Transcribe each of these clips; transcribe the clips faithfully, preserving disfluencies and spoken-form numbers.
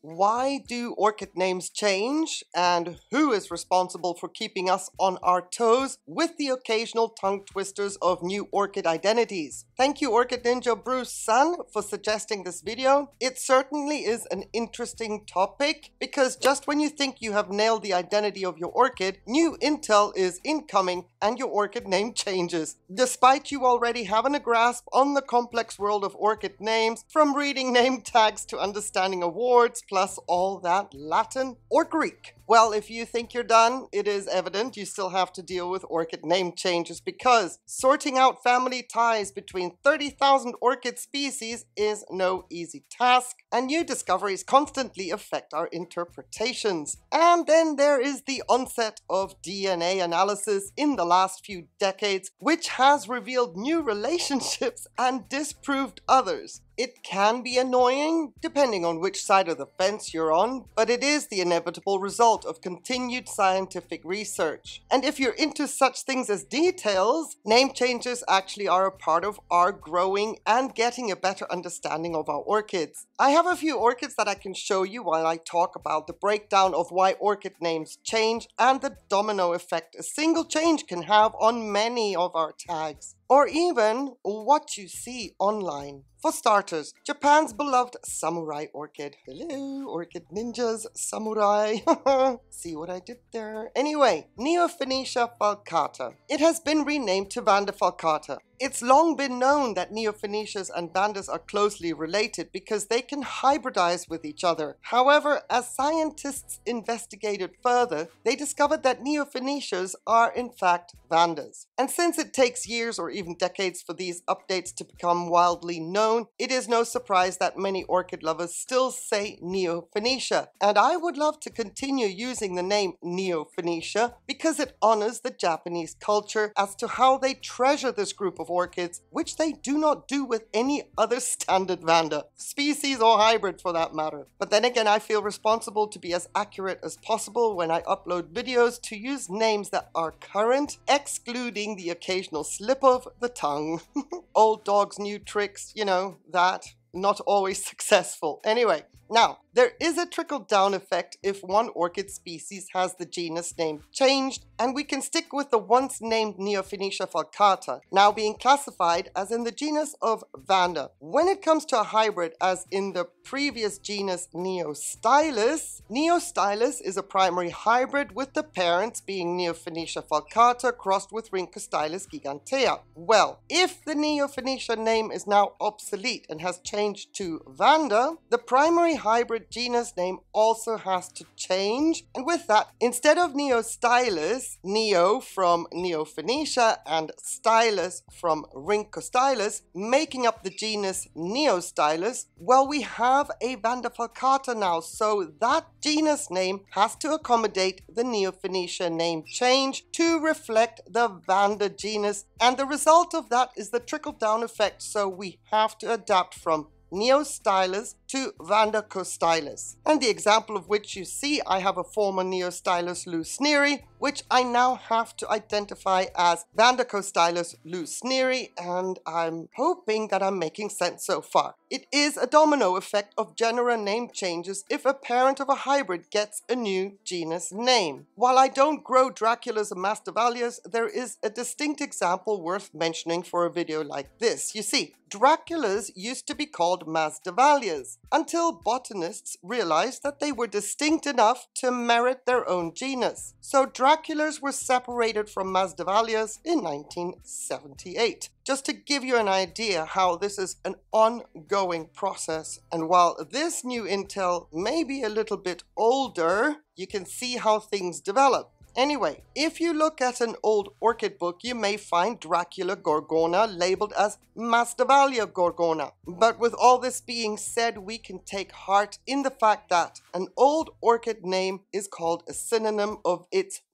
Why do orchid names change, and who is responsible for keeping us on our toes with the occasional tongue twisters of new orchid identities? Thank you, Orchid Ninja Bruce Sun, for suggesting this video. It certainly is an interesting topic because just when you think you have nailed the identity of your orchid, new intel is incoming and your orchid name changes. Despite you already having a grasp on the complex world of orchid names, from reading name tags to understanding awards, plus all that Latin or Greek. Well, if you think you're done, it is evident you still have to deal with orchid name changes because sorting out family ties between thirty thousand orchid species is no easy task, and new discoveries constantly affect our interpretations. And then there is the onset of D N A analysis in the last few decades, which has revealed new relationships and disproved others. It can be annoying, depending on which side of the fence you're on, but it is the inevitable result of continued scientific research. And if you're into such things as details, name changes actually are a part of our growing and getting a better understanding of our orchids. I have a few orchids that I can show you while I talk about the breakdown of why orchid names change and the domino effect a single change can have on many of our tags, or even what you see online. For starters, Japan's beloved samurai orchid. Hello, orchid ninjas, samurai. See what I did there? Anyway, Neofinetia falcata. It has been renamed to Vanda falcata. It's long been known that Neofinetias and Vandas are closely related because they can hybridize with each other. However, as scientists investigated further, they discovered that Neofinetias are in fact Vandas. And since it takes years or even decades for these updates to become wildly known, it is no surprise that many orchid lovers still say Neofinetia. And I would love to continue using the name Neofinetia because it honors the Japanese culture as to how they treasure this group of orchids, which they do not do with any other standard Vanda, species or hybrid for that matter. But then again, I feel responsible to be as accurate as possible when I upload videos to use names that are current, excluding the occasional slip of the tongue. Old dog's new tricks, you know, that. Not always successful. Anyway, now, there is a trickle-down effect if one orchid species has the genus name changed, and we can stick with the once named Neofinetia falcata, now being classified as in the genus of Vanda. When it comes to a hybrid, as in the previous genus Neostylus, Neostylus is a primary hybrid with the parents being Neofinetia falcata crossed with Rhincostylus gigantea. Well, if the Neofinetia name is now obsolete and has changed to Vanda, the primary hybrid genus name also has to change, and with that, instead of Neostylus, Neo from Neofinetia and Stylus from Rhincostylus, making up the genus Neostylus, well, we have a Vanda falcata now, so that genus name has to accommodate the Neofinetia name change to reflect the Vanda genus, and the result of that is the trickle-down effect, so we have to adapt from Neostylus to Vandacostylus. And the example of which you see, I have a former Neostylus lusneri, which I now have to identify as Vandacostylus lusneri, and I'm hoping that I'm making sense so far. It is a domino effect of genera name changes if a parent of a hybrid gets a new genus name. While I don't grow Draculas and Masdevallias, there is a distinct example worth mentioning for a video like this. You see, Draculas used to be called Masdevallias, until botanists realized that they were distinct enough to merit their own genus. So Draculas were separated from Masdevallias in nineteen seventy-eight. Just to give you an idea how this is an ongoing process. And while this new intel may be a little bit older, you can see how things develop. Anyway, if you look at an old orchid book, you may find Dracula gorgona labeled as Masdevallia gorgona. But with all this being said, we can take heart in the fact that an old orchid name is called a synonym of its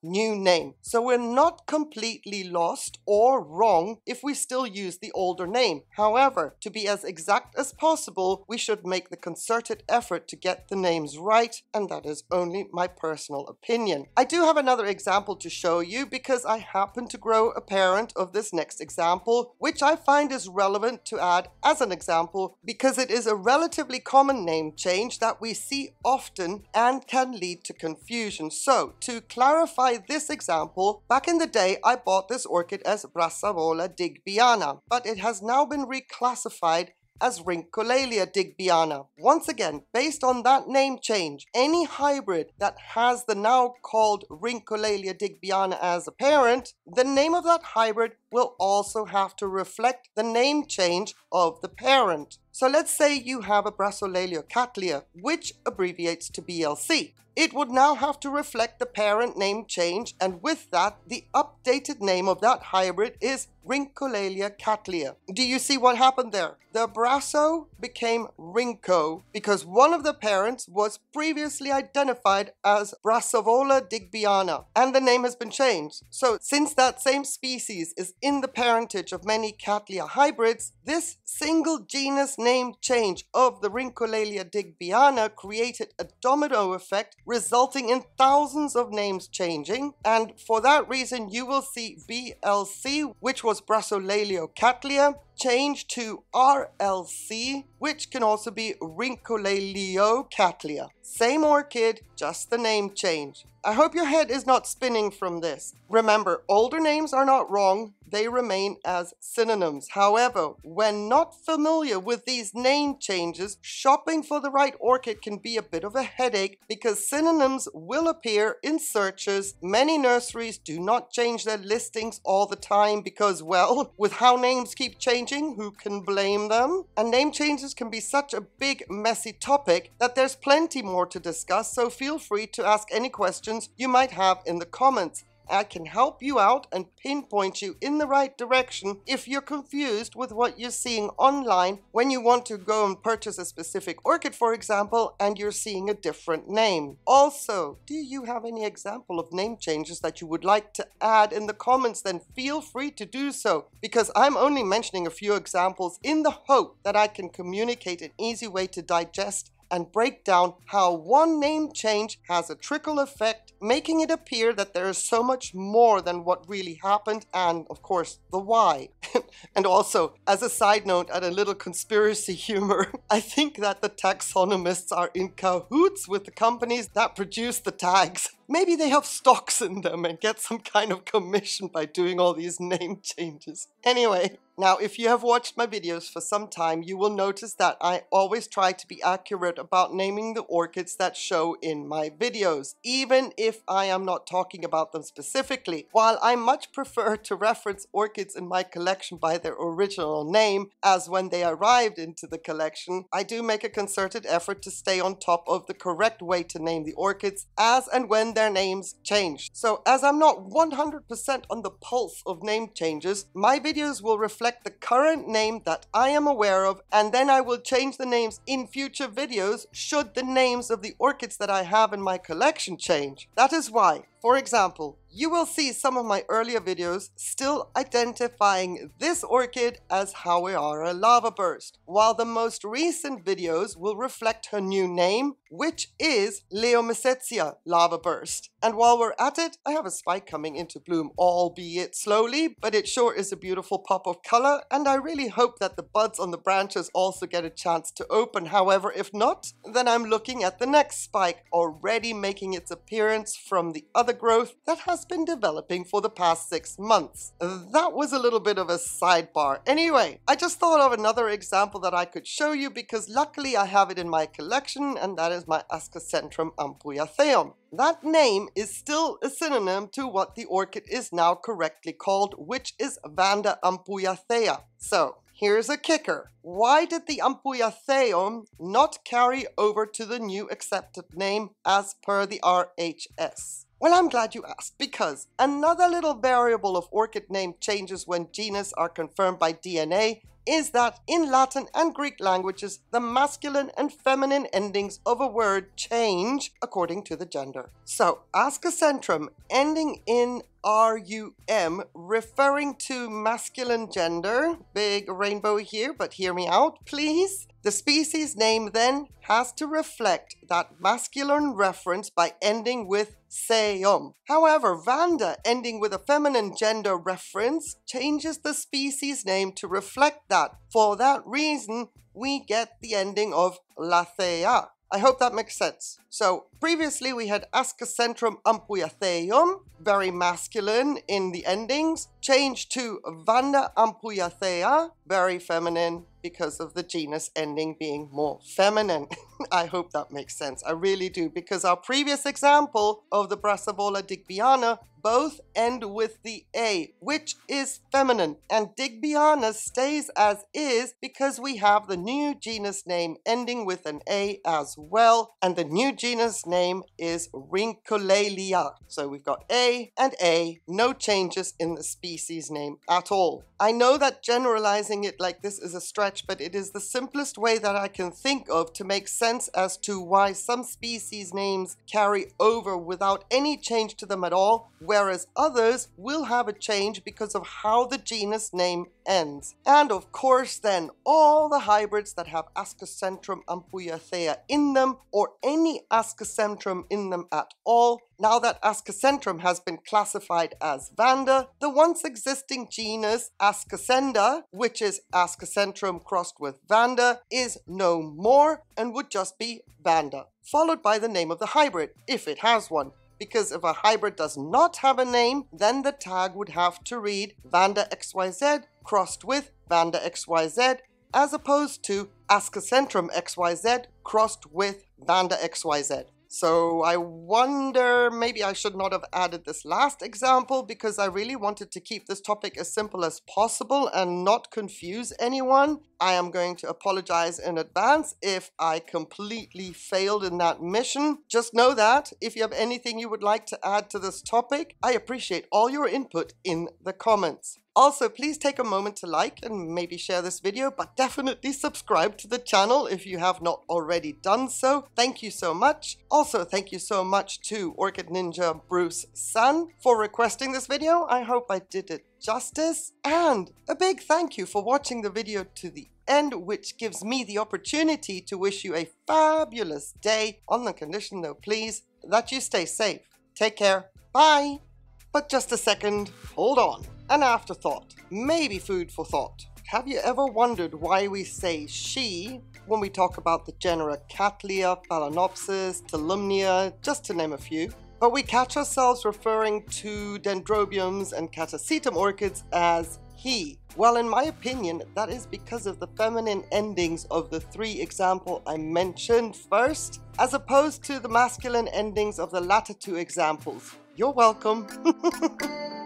new name. So we're not completely lost or wrong if we still use the older name. However, to be as exact as possible, we should make the concerted effort to get the names right, and that is only my personal opinion. I do have another example to show you because I happen to grow a parent of this next example, which I find is relevant to add as an example because it is a relatively common name change that we see often and can lead to confusion. So, to clarify this example, back in the day I bought this orchid as Brassavola digbyana, but it has now been reclassified as Rhyncholalia digbyana. Once again, based on that name change, any hybrid that has the now called Rhyncholalia digbyana as a parent, the name of that hybrid will also have to reflect the name change of the parent. So let's say you have a Brassolalia cattleya, which abbreviates to B L C. It would now have to reflect the parent name change, and with that, the updated name of that hybrid is Rhyncholalia cattleya. Do you see what happened there? The Brasso became Rhyncho because one of the parents was previously identified as Brassavola digbyana, and the name has been changed. So since that same species is in the parentage of many cattleya hybrids, this single genus name change of the Rhyncholalia digbyana created a domino effect, resulting in thousands of names changing, and for that reason you will see B L C, which was Brassolalia cattleya, change to R L C, which can also be Rhyncholalia cattleya. Same orchid, just the name change. I hope your head is not spinning from this. Remember, older names are not wrong, they remain as synonyms. However, when not familiar with these name changes, shopping for the right orchid can be a bit of a headache because synonyms will appear in searches. Many nurseries do not change their listings all the time because, well, with how names keep changing, who can blame them? And name changes can be such a big, messy topic that there's plenty more to discuss, so feel free to ask any questions you might have in the comments. I can help you out and pinpoint you in the right direction if you're confused with what you're seeing online when you want to go and purchase a specific orchid, for example, and you're seeing a different name. Also, do you have any example of name changes that you would like to add in the comments? Then feel free to do so, because I'm only mentioning a few examples in the hope that I can communicate an easy way to digest and break down how one name change has a trickle effect, making it appear that there is so much more than what really happened, and of course the why. And also, as a side note and a little conspiracy humor, I think that the taxonomists are in cahoots with the companies that produce the tags. Maybe they have stocks in them and get some kind of commission by doing all these name changes. Anyway, now if you have watched my videos for some time, you will notice that I always try to be accurate about naming the orchids that show in my videos, even if I am not talking about them specifically. While I much prefer to reference orchids in my collection by their original name, as when they arrived into the collection, I do make a concerted effort to stay on top of the correct way to name the orchids as and when their names change. So as I'm not one hundred percent on the pulse of name changes, my videos will reflect the current name that I am aware of, and then I will change the names in future videos should the names of the orchids that I have in my collection change. That is why, for example, you will see some of my earlier videos still identifying this orchid as Hawaiara lava burst, while the most recent videos will reflect her new name, which is Phalaenopsis lava burst. And while we're at it, I have a spike coming into bloom, albeit slowly, but it sure is a beautiful pop of color, and I really hope that the buds on the branches also get a chance to open. However, if not, then I'm looking at the next spike already making its appearance from the other growth that has been developing for the past six months. That was a little bit of a sidebar. Anyway, I just thought of another example that I could show you because luckily I have it in my collection, and that is my Ascocentrum ampullaceum. That name is still a synonym to what the orchid is now correctly called, which is Vanda ampullacea. So, here's a kicker. Why did the ampullaceum not carry over to the new accepted name as per the R H S? Well, I'm glad you asked, because another little variable of orchid name changes when genus are confirmed by D N A is that in Latin and Greek languages, the masculine and feminine endings of a word change according to the gender. So, ascocentrum ending in rum, referring to masculine gender, big rainbow here, but hear me out, please. The species name then has to reflect that masculine reference by ending with seum. However, Vanda ending with a feminine gender reference changes the species name to reflect that. For that reason, we get the ending of lathea. I hope that makes sense. So previously we had Ascocentrum ampuyatheum, very masculine in the endings, changed to Vanda ampuyathea, very feminine because of the genus ending being more feminine. I hope that makes sense. I really do, because our previous example of the Brassavola digbyana both end with the A, which is feminine, and digbyana stays as is because we have the new genus name ending with an A as well, and the new genus name is Rhyncholaelia. So we've got A and A, no changes in the species name at all. I know that generalizing it like this is a stretch, but it is the simplest way that I can think of to make sense as to why some species names carry over without any change to them at all, whereas others will have a change because of how the genus name ends. And of course then, all the hybrids that have Ascocentrum ampuyathea in them, or any Ascocentrum in them at all, now that Ascocentrum has been classified as Vanda, the once existing genus Ascocenda, which is Ascocentrum crossed with Vanda, is no more and would just be Vanda, followed by the name of the hybrid, if it has one. Because if a hybrid does not have a name, then the tag would have to read Vanda X Y Z crossed with Vanda X Y Z, as opposed to Ascocentrum X Y Z crossed with Vanda X Y Z. So I wonder, maybe I should not have added this last example because I really wanted to keep this topic as simple as possible and not confuse anyone. I am going to apologize in advance if I completely failed in that mission. Just know that if you have anything you would like to add to this topic, I appreciate all your input in the comments. Also, please take a moment to like and maybe share this video, but definitely subscribe to the channel if you have not already done so. Thank you so much. Also, thank you so much to Orchid Ninja Bruce Sun for requesting this video. I hope I did it justice. And a big thank you for watching the video to the end, which gives me the opportunity to wish you a fabulous day, on the condition though, please, that you stay safe. Take care. Bye. But just a second, hold on. An afterthought, maybe food for thought. Have you ever wondered why we say she when we talk about the genera Cattleya, Phalaenopsis, Tolumnia, just to name a few? But we catch ourselves referring to Dendrobiums and Catasetum orchids as he. Well, in my opinion, that is because of the feminine endings of the three examples I mentioned first, as opposed to the masculine endings of the latter two examples. You're welcome.